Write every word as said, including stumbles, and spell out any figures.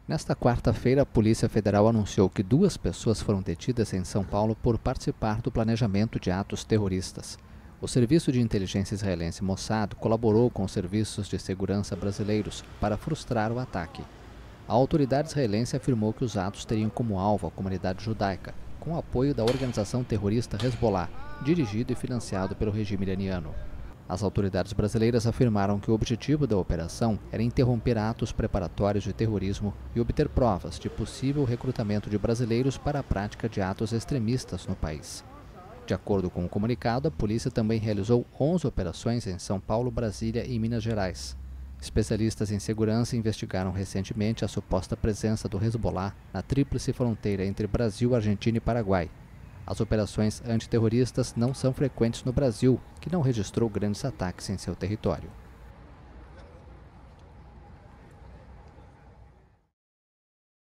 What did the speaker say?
Nesta quarta-feira, a Polícia Federal anunciou que duas pessoas foram detidas em São Paulo por participar do planejamento de atos terroristas. O Serviço de Inteligência Israelense Mossad colaborou com os serviços de segurança brasileiros para frustrar o ataque. A autoridade israelense afirmou que os atos teriam como alvo a comunidade judaica, com o apoio da organização terrorista Hezbollah, dirigido e financiado pelo regime iraniano. As autoridades brasileiras afirmaram que o objetivo da operação era interromper atos preparatórios de terrorismo e obter provas de possível recrutamento de brasileiros para a prática de atos extremistas no país. De acordo com o comunicado, a polícia também realizou onze operações em São Paulo, Brasília e Minas Gerais. Especialistas em segurança investigaram recentemente a suposta presença do Hezbollah na tríplice fronteira entre Brasil, Argentina e Paraguai. As operações antiterroristas não são frequentes no Brasil, que não registrou grandes ataques em seu território.